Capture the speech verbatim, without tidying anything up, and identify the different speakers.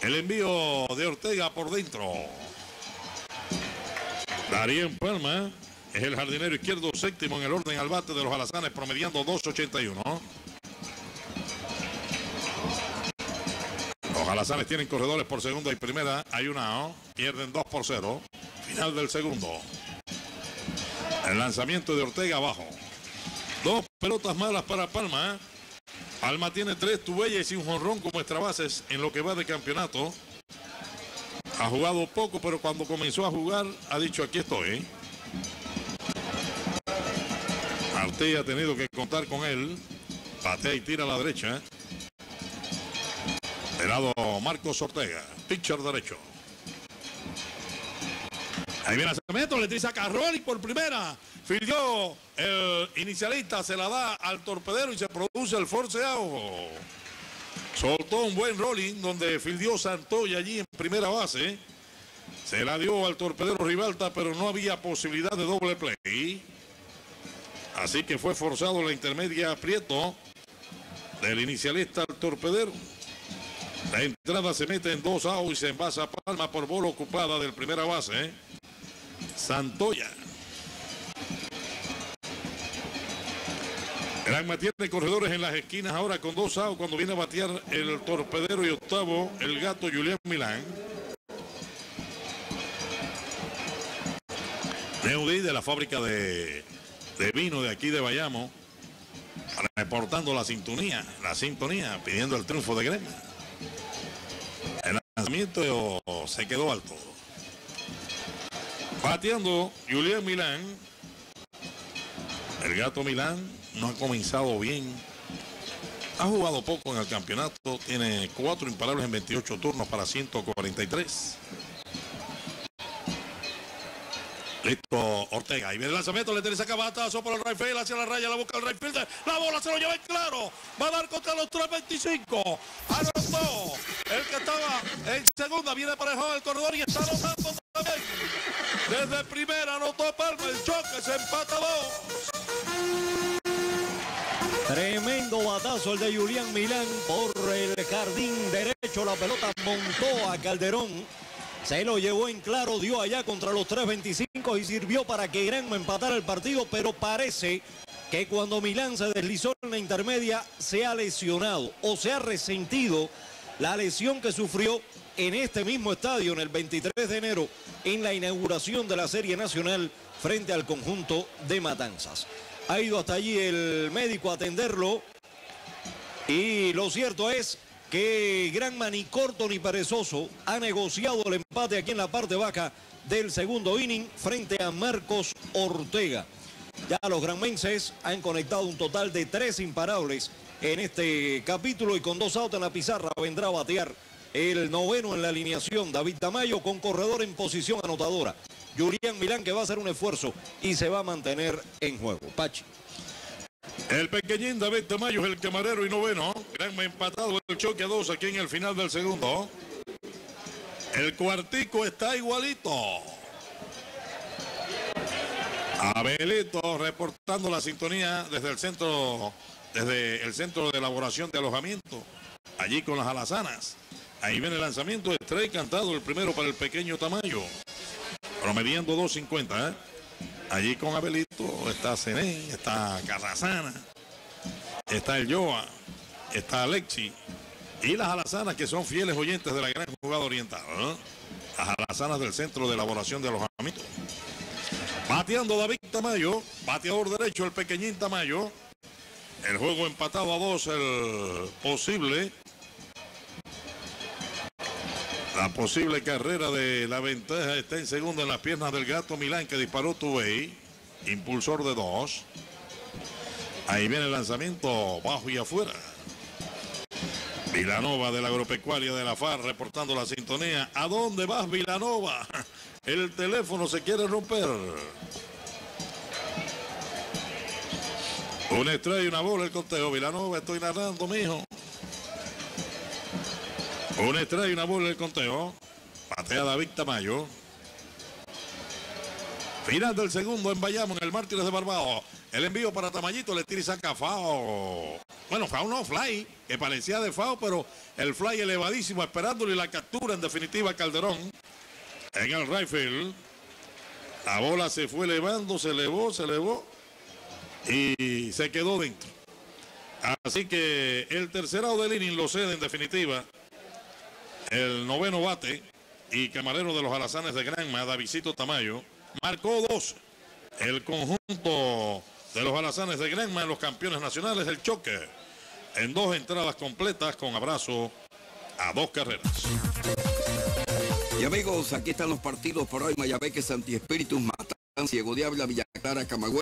Speaker 1: El envío de Ortega por dentro. Darien Palma es el jardinero izquierdo séptimo en el orden al bate de los alazanes, promediando dos ochenta y uno. Los alazanes tienen corredores por segunda y primera. Hay una out. Pierden dos por cero. Final del segundo. El lanzamiento de Ortega abajo. Dos pelotas malas para Palma. Palma tiene tres tubeles y un jonrón como extrabases en lo que va de campeonato. Ha jugado poco, pero cuando comenzó a jugar ha dicho: aquí estoy. Arte ha tenido que contar con él. Patea y tira a la derecha. De lado Marcos Ortega, pitcher derecho. Ahí viene el lanzamiento, le tira a Carroli por primera. Fildió el inicialista, se la da al torpedero y se produce el forceado. Soltó un buen rolling donde fildió Santoya allí en primera base. Se la dio al torpedero Ribalta, pero no había posibilidad de doble play. Así que fue forzado la intermedia Prieto del inicialista al torpedero. La entrada se mete en dos outs y se envasa Palma por bola ocupada del primera base. Santoya. Granma tiene corredores en las esquinas ahora con dos outs cuando viene a batear el torpedero y octavo el gato Julián Milán. Neudi de la fábrica de, de vino de aquí de Bayamo, reportando la sintonía, la sintonía, pidiendo el triunfo de Granma. El lanzamiento se quedó alto. Bateando Julián Milán. El gato Milán no ha comenzado bien. Ha jugado poco en el campeonato. Tiene cuatro imparables en veintiocho turnos para ciento cuarenta y tres. Listo Ortega. Ahí viene el lanzamiento. Le tiene saca batazo por el right field. Hacia la raya. La busca el right fielder. La bola se lo lleva en claro. Va a dar contra los tres veinticinco. Anotó. El que estaba en segunda. Viene para el juego del corredor y está anotando también. Desde primera anotó Palma. El choque se empata dos.
Speaker 2: Tremendo batazo el de Julián Milán por el jardín derecho. La pelota montó a Calderón. Se lo llevó en claro, dio allá contra los tres veinticinco y sirvió para que Granma empatara el partido, pero parece que cuando Milán se deslizó en la intermedia se ha lesionado o se ha resentido la lesión que sufrió en este mismo estadio en el veintitrés de enero en la inauguración de la Serie Nacional frente al conjunto de Matanzas. Ha ido hasta allí el médico a atenderlo y lo cierto es que Granma ni corto ni perezoso ha negociado el empate aquí en la parte baja del segundo inning frente a Marcos Ortega. Ya los granmenses han conectado un total de tres imparables en este capítulo y con dos outs en la pizarra vendrá a batear el noveno en la alineación David Tamayo con corredor en posición anotadora. Julián Milán que va a hacer un esfuerzo y se va a mantener en juego. Pachi.
Speaker 1: El pequeñín David Tamayo es el camarero y noveno. Granma empatado el choque a dos aquí en el final del segundo. El cuartico está igualito. Abelito reportando la sintonía desde el centro, desde el centro de elaboración de alojamiento. Allí con las alazanas. Ahí viene el lanzamiento de Trey cantado, el primero para el pequeño Tamayo. Promediando dos cincuenta, ¿eh? Allí con Abelito está Zenén, está Carrasana, está el Yoa, está Alexi y las alazanas que son fieles oyentes de la gran jugada oriental, ¿no? Las alazanas del centro de elaboración de alojamiento. Bateando David Tamayo, bateador derecho el pequeñín Tamayo. El juego empatado a dos, el posible. La posible carrera de la ventaja está en segunda en las piernas del gato Milán que disparó two-way. Impulsor de dos. Ahí viene el lanzamiento bajo y afuera. Vilanova de la agropecuaria de la F A R reportando la sintonía. ¿A dónde vas, Vilanova? El teléfono se quiere romper. Una estrella y una bola el conteo. Vilanova, estoy narrando, mijo. Una estrella y una bola el conteo. Patea David Tamayo. Final del segundo en Bayamo, en el Mártires de Barbados. El envío para Tamayito, le tira y saca foul. Bueno, foul no, fly, que parecía de foul, pero el fly elevadísimo, esperándole la captura en definitiva Calderón en el right field. La bola se fue elevando, se elevó, se elevó y se quedó dentro. Así que el tercer out del inning lo cede en definitiva el noveno bate y camarero de los Alazanes de Granma, Davidcito Tamayo. Marcó dos el conjunto de los Alazanes de Granma en los campeones nacionales, el choque en dos entradas completas con abrazo a dos carreras.
Speaker 3: Y amigos, aquí están los partidos por hoy. Mayabeque, Santi Espíritus, Matan, Ciego Diabla, Villa Clara, Camagüey.